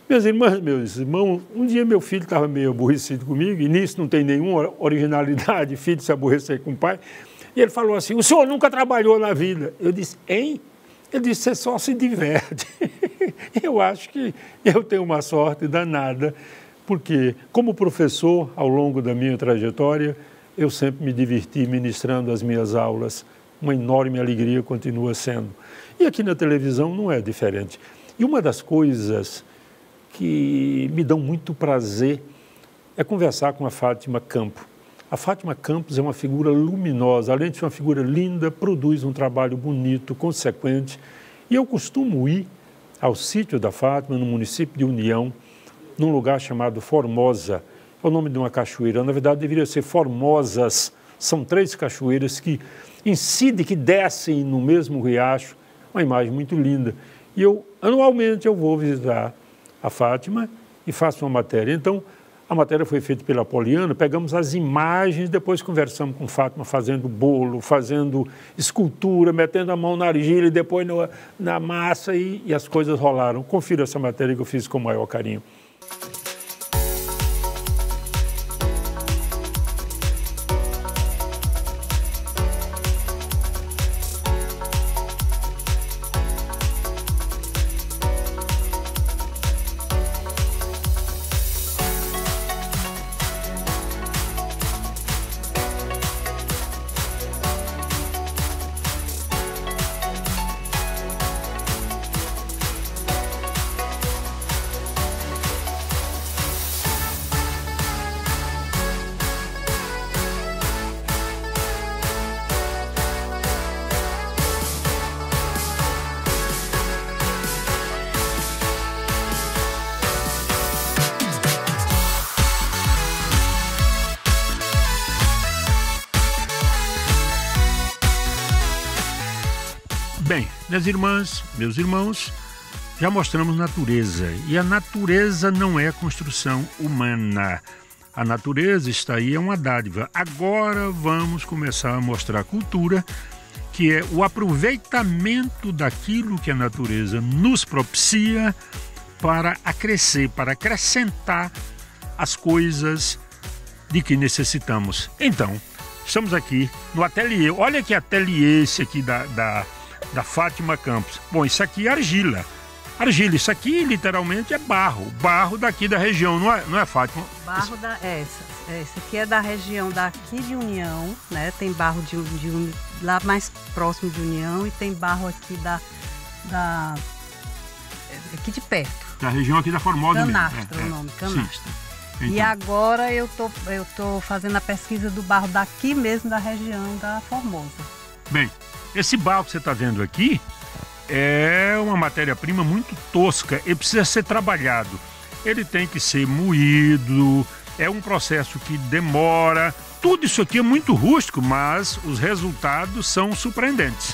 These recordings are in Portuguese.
Minhas irmãs, meus irmãos, um dia meu filho estava meio aborrecido comigo, e nisso não tem nenhuma originalidade, filho se aborrecer com o pai, e ele falou assim, o senhor nunca trabalhou na vida. Eu disse, hein? Ele disse, você só se diverte. Eu acho que eu tenho uma sorte danada, porque como professor, ao longo da minha trajetória, eu sempre me diverti ministrando as minhas aulas, uma enorme alegria continua sendo. E aqui na televisão não é diferente. E uma das coisas que me dão muito prazer é conversar com a Fátima Campos. A Fátima Campos é uma figura luminosa, além de ser uma figura linda, produz um trabalho bonito, consequente. E eu costumo ir ao sítio da Fátima, no município de União, num lugar chamado Formosa. É o nome de uma cachoeira, na verdade deveria ser Formosas. São 3 cachoeiras que incidem, que descem no mesmo riacho, uma imagem muito linda. E anualmente eu vou visitar a Fátima e faço uma matéria. Então, a matéria foi feita pela Poliana, pegamos as imagens, depois conversamos com Fátima fazendo bolo, fazendo escultura, metendo a mão na argila e depois na massa e as coisas rolaram. Confira essa matéria que eu fiz com o maior carinho. Bem, minhas irmãs, meus irmãos, já mostramos natureza. E a natureza não é construção humana. A natureza está aí, é uma dádiva. Agora vamos começar a mostrar a cultura, que é o aproveitamento daquilo que a natureza nos propicia para acrescer, para acrescentar as coisas de que necessitamos. Então, estamos aqui no ateliê. Olha que ateliê esse aqui da Fátima Campos. Bom, isso aqui é argila. Argila, isso aqui literalmente é barro. Barro daqui da região, não é Fátima? Barro esse aqui é da região daqui de União, né? Tem barro lá mais próximo de União e tem barro aqui aqui de perto. Da região aqui da Formosa Canastra, mesmo. O nome, Canastra. Então. E agora eu tô fazendo a pesquisa do barro daqui mesmo da região da Formosa. Bem, esse barro que você está vendo aqui é uma matéria-prima muito tosca e precisa ser trabalhado. Ele tem que ser moído, é um processo que demora. Tudo isso aqui é muito rústico, mas os resultados são surpreendentes.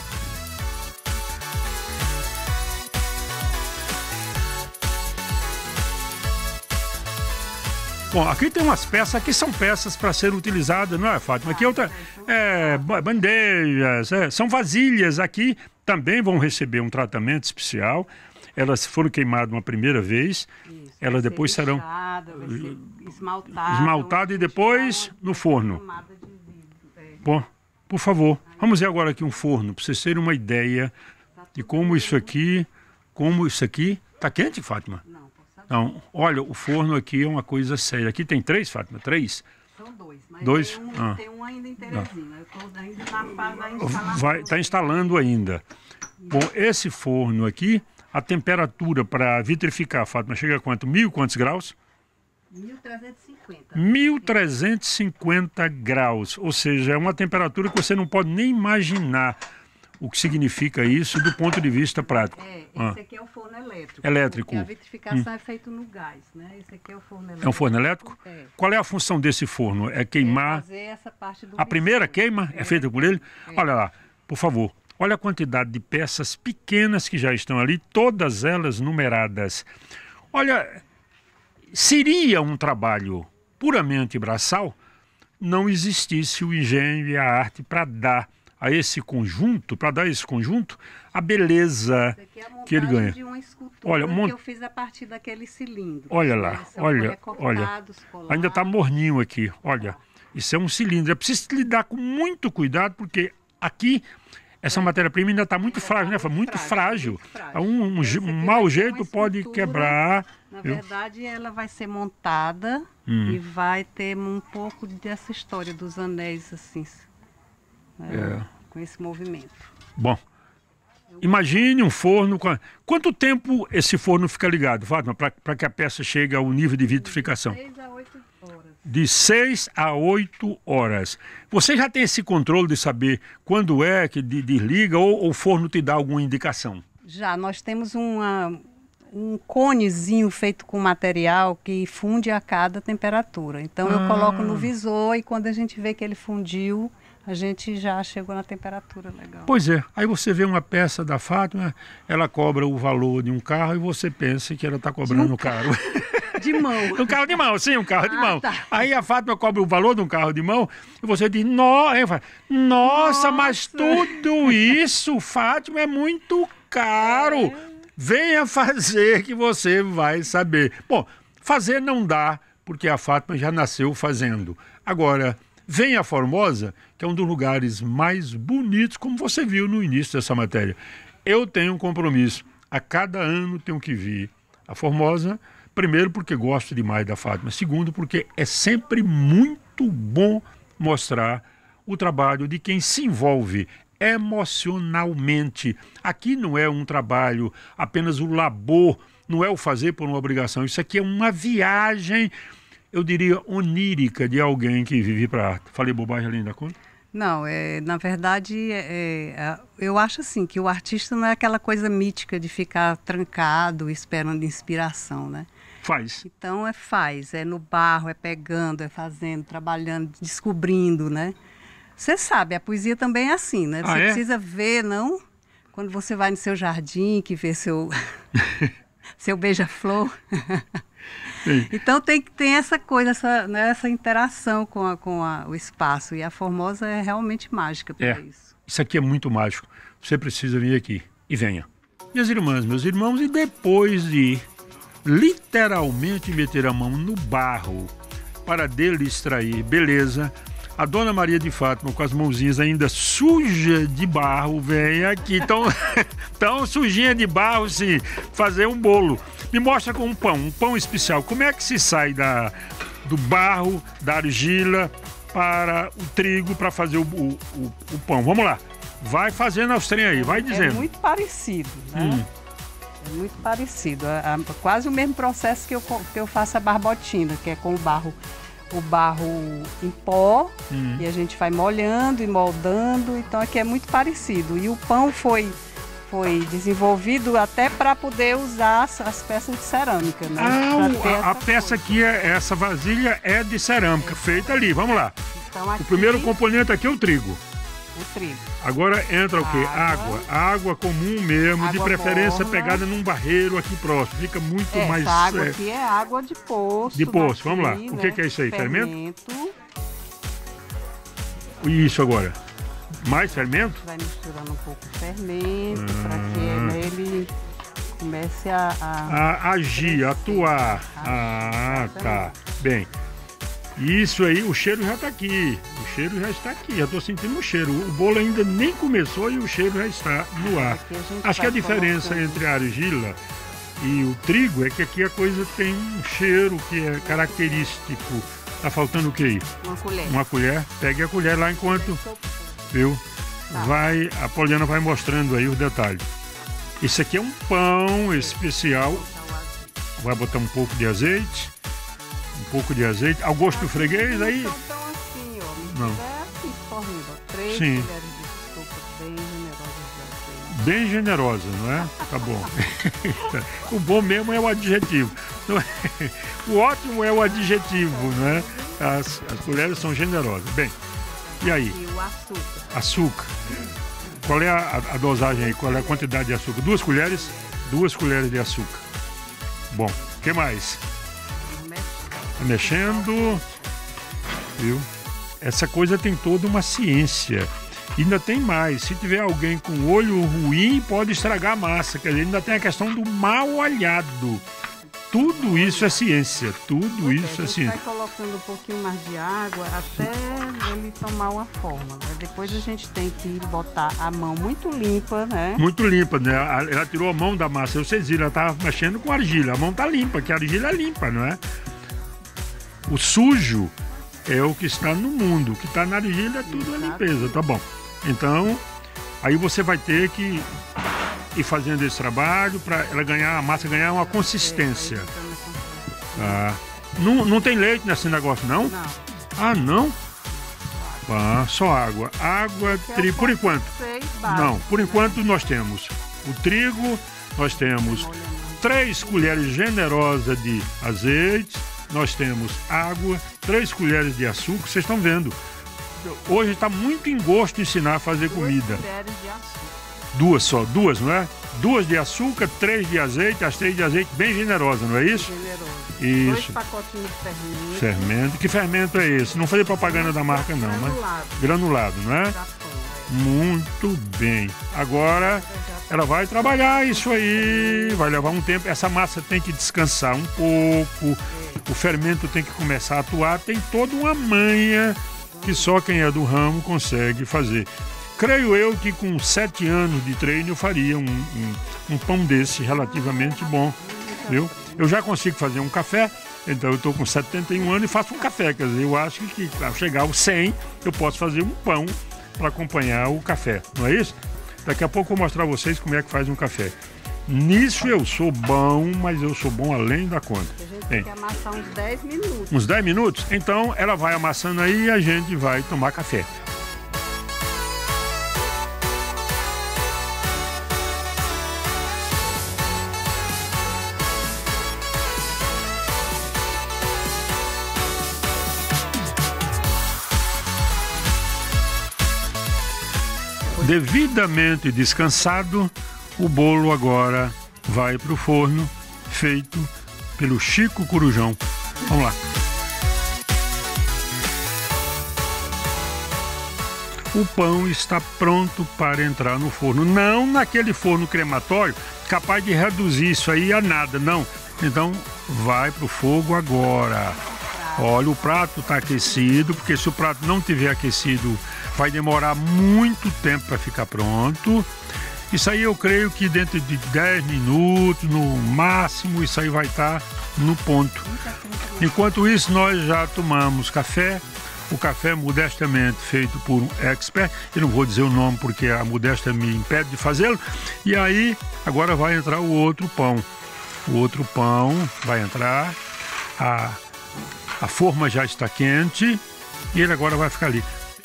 Bom, aqui tem umas peças, aqui são peças para serem utilizadas, não é, Fátima? Aqui bandejas, são vasilhas aqui, também vão receber um tratamento especial. Elas foram queimadas uma primeira vez, isso, elas depois serão esmaltadas e depois no forno. Bom, por favor, vamos ver agora aqui um forno, para vocês terem uma ideia de como isso aqui está quente, Fátima? Não, olha, o forno aqui é uma coisa séria. Aqui tem 3, Fátima? 3? São 2, mas dois? Tem um ainda em Teresina. Eu estou ainda na fase da instalação. Está instalando ainda. Bom, esse forno aqui, a temperatura para vitrificar, Fátima, chega a quanto? Quantos graus? 1350. 1350 graus, ou seja, é uma temperatura que você não pode nem imaginar o que significa isso do ponto de vista prático. Esse aqui é o forno elétrico. Elétrico. Porque a vitrificação é feita no gás, né? Esse aqui é o forno elétrico. É um forno elétrico? É. Qual é a função desse forno? É queimar... fazer essa parte do a primeira queima é feita por ele? Olha lá, por favor. Olha a quantidade de peças pequenas que já estão ali, todas elas numeradas. Olha, seria um trabalho puramente braçal, não existisse o engenho e a arte para dar a esse conjunto, para dar esse conjunto, a beleza que ele ganha. De uma escultura olha, que eu fiz a partir daquele cilindro. Olha lá, olha. Ainda está morninho aqui, olha. Isso é um cilindro. É preciso lidar com muito cuidado, porque aqui essa matéria-prima ainda está muito frágil, né? Muito frágil. Um mau jeito pode quebrar. Na verdade, ela vai ser montada e vai ter um pouco dessa história dos anéis, assim, com esse movimento. Bom, imagine um forno. Quanto tempo esse forno fica ligado, Fátima, para que a peça chegue ao nível de vitrificação? 6 a 8 horas. De 6 a 8 horas. Você já tem esse controle de saber quando é que desliga ou o forno te dá alguma indicação? Já, nós temos um conezinho feito com material que funde a cada temperatura. Então eu coloco no visor e quando a gente vê que ele fundiu, a gente já chegou na temperatura legal. Pois é, aí você vê uma peça da Fátima, ela cobra o valor de um carro e você pensa que ela está cobrando caro. De mão. Um carro de mão, sim, um carro de mão. Tá. Aí a Fátima cobra o valor de um carro de mão e você diz, nossa, mas tudo isso, Fátima, é muito caro. Venha fazer que você vai saber. Bom, fazer não dá, porque a Fátima já nasceu fazendo. Agora, vem a Formosa, que é um dos lugares mais bonitos, como você viu no início dessa matéria. Eu tenho um compromisso. A cada ano tenho que vir a Formosa. Primeiro, porque gosto demais da Fátima. Segundo, porque é sempre muito bom mostrar o trabalho de quem se envolve emocionalmente. Aqui não é um trabalho, apenas o labor, não é o fazer por uma obrigação. Isso aqui é uma viagem, eu diria, onírica de alguém que vive para a arte. Falei bobagem além da conta? Não, na verdade, eu acho assim, que o artista não é aquela coisa mítica de ficar trancado esperando inspiração, né? Faz. Então é no barro, é pegando, é fazendo, trabalhando, descobrindo, né? Você sabe, a poesia também é assim, né? Você precisa ver, não? Quando você vai no seu jardim, que vê seu beija-flor. Então tem essa coisa, essa interação com o espaço. E a Formosa é realmente mágica para isso. Isso aqui é muito mágico. Você precisa vir aqui. E venha. Minhas irmãs, meus irmãos, e depois de literalmente meter a mão no barro para dele extrair beleza, a Dona Maria de Fátima, com as mãozinhas ainda sujas de barro, vem aqui, tão sujinha de barro, sim, fazer um bolo. Me mostra com um pão especial. Como é que se sai do barro, da argila, para o trigo, para fazer o pão? Vamos lá. Vai fazendo aos trem aí, vai dizendo. É muito parecido, né? É muito parecido. Quase o mesmo processo que eu faço a barbotina, que é com o barro em pó, e a gente vai molhando e moldando, então aqui é muito parecido. E o pão foi desenvolvido até para poder usar as peças de cerâmica, né? A peça aqui, essa vasilha é de cerâmica, feita ali, vamos lá. Então, aqui, o primeiro componente aqui é o trigo. O trigo. Agora entra o quê? Água comum mesmo, de preferência morna, pegada num barreiro aqui próximo. Fica muito mais... Essa água aqui é água de poço. De poço, vamos lá. O que é isso aí? Fermento? Isso agora. Mais fermento? Vai misturando um pouco de fermento para que ele comece a agir, a atuar. Tá. Bem. Isso aí, o cheiro já está aqui. O cheiro já está aqui. Já estou sentindo o cheiro. O bolo ainda nem começou e o cheiro já está no ar. Acho que a diferença entre a argila e o trigo é que aqui a coisa tem um cheiro que é característico. Tá faltando o que aí? Uma colher. Uma colher. Pegue a colher lá enquanto... Viu? A Poliana vai mostrando aí os detalhes. Esse aqui é um pão especial. Vai botar um pouco de azeite. Ao gosto do freguês, aí... Então assim, ó. Não. Assim, formiga. 3 Sim. colheres de sopa bem generosas de azeite. Bem generosa, não é? Tá bom. O bom mesmo é o adjetivo. O ótimo é o adjetivo, não é? As colheres são generosas. Bem, e aí? E o açúcar. Açúcar. Qual é a dosagem aí? Qual é a quantidade de açúcar? 2 colheres? 2 colheres de açúcar. Bom, o que mais? Mexendo, viu? Essa coisa tem toda uma ciência. E ainda tem mais, se tiver alguém com olho ruim, pode estragar a massa. Quer dizer, ainda tem a questão do mal olhado. Tudo isso é ciência, tudo isso é ciência. Vai colocando um pouquinho mais de água até ele tomar uma forma. Depois a gente tem que botar a mão muito limpa, né? Muito limpa, né? Ela tirou a mão da massa. Vocês viram, ela estava mexendo com argila. A mão tá limpa, que a argila é limpa, não é? O sujo é o que está no mundo. O que está na argila é tudo a limpeza, tá bom. Então, aí você vai ter que ir fazendo esse trabalho para ela ganhar, a massa ganhar uma consistência. Não tem leite nesse negócio, não? Não. Ah, não? Só água. Água, trigo, por enquanto. Não, por enquanto nós temos o trigo, nós temos 3 colheres generosas de azeite, nós temos água, 3 colheres de açúcar, vocês estão vendo. Hoje está muito em gosto ensinar a fazer comida. 2 colheres de açúcar. 2 só, 2, não é? 2 de açúcar, 3 de azeite, as 3 de azeite bem generosa, não é isso? Generoso. Isso. 2 pacotinhos de fermento. Fermento. Que fermento é esse? Não fazer propaganda da marca não, mas granulado, não é? Muito bem. Agora ela vai trabalhar isso aí, vai levar um tempo. Essa massa tem que descansar um pouco, o fermento tem que começar a atuar, tem toda uma manha que só quem é do ramo consegue fazer. Creio eu que com 7 anos de treino eu faria um pão desse relativamente bom, viu? Eu já consigo fazer um café, então eu estou com 71 anos e faço um café, quer dizer, eu acho que ao chegar aos 100 eu posso fazer um pão para acompanhar o café, não é isso? Daqui a pouco eu vou mostrar a vocês como é que faz um café. Nisso eu sou bom, mas eu sou bom além da conta. A gente tem que amassar uns 10 minutos. Uns 10 minutos? Então ela vai amassando aí e a gente vai tomar café. Devidamente descansado, o bolo agora vai para o forno, feito pelo Chico Corujão. Vamos lá. O pão está pronto para entrar no forno. Não naquele forno crematório, capaz de reduzir isso aí a nada, não. Então, vai para o fogo agora. Olha, o prato está aquecido, porque se o prato não tiver aquecido, vai demorar muito tempo para ficar pronto. Isso aí eu creio que dentro de 10 minutos, no máximo, isso aí vai estar no ponto. Enquanto isso, nós já tomamos café. O café modestamente feito por um expert. Eu não vou dizer o nome porque a modéstia me impede de fazê-lo. E aí, agora vai entrar o outro pão. O outro pão vai entrar. A forma já está quente e ele agora vai ficar ali.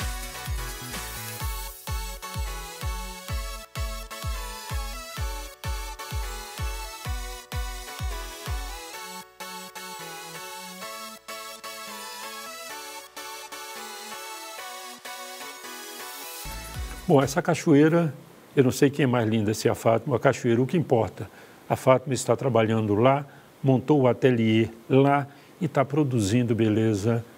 Bom, essa cachoeira, eu não sei quem é mais linda, se é a Fátima ou a cachoeira, o que importa. A Fátima está trabalhando lá, montou o ateliê lá e está produzindo beleza